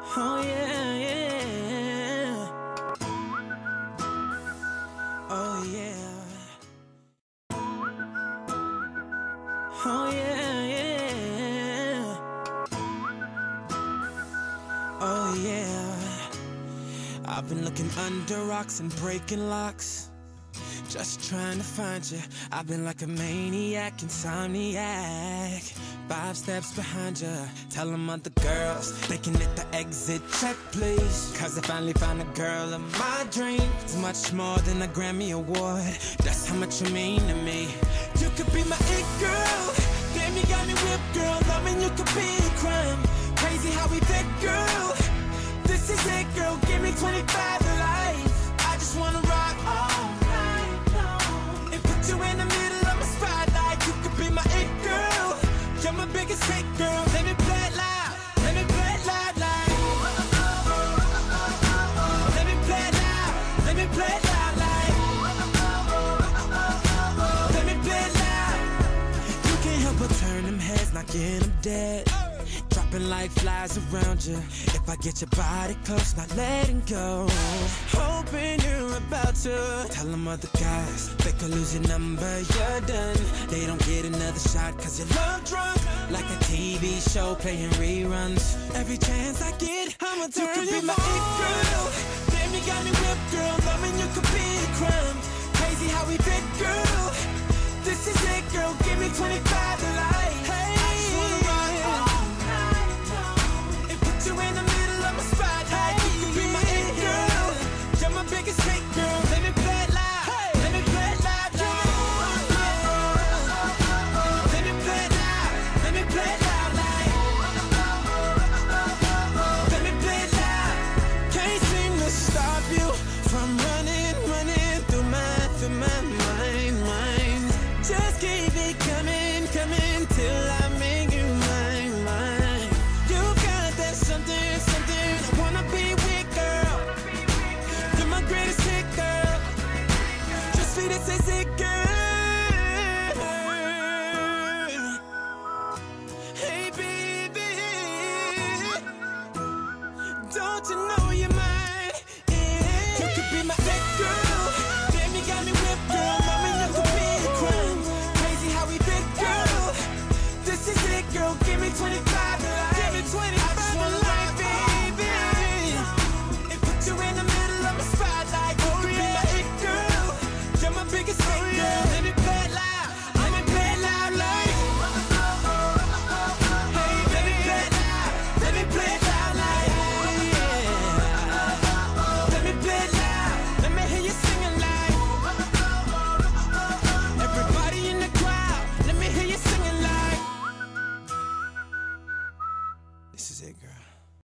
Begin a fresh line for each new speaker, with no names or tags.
Oh yeah, yeah. Oh yeah. Oh yeah, yeah. Oh yeah. I've been looking under rocks and breaking locks, just trying to find you. I've been like a maniac, insomniac, 5 steps behind you. Tell them other girls they can hit the exit check, please. Cause I finally found a girl of my dreams. It's much more than a Grammy award. That's how much you mean to me. You could be my it girl. Damn, you got me whipped, girl. Loving you could be a crime. Crazy how we fit, girl. This is it, girl. Give me 25 to life. I just wanna rock all night long and put you in the middle of my spotlight. You could be my it girl. You're my biggest hit, girl. Let me play it loud. Let me play it loud, like. Let me play it loud. Let me play it loud, like. Let me play it loud. You can't help but turn them heads, knocking them dead. Dropping like flies around you. If I get your body close, not letting go. Hoping you're about to tell them other guys they could lose your number, you're done. They don't get another shot cause you're love drunk, like a TV show playing reruns. Every chance I get, I'ma turn you. You could be my it girl. Damn, you got me whipped, girl. Loving you could be a crime. Crazy how we fit, girl. This is it, girl. Give me 25 to life.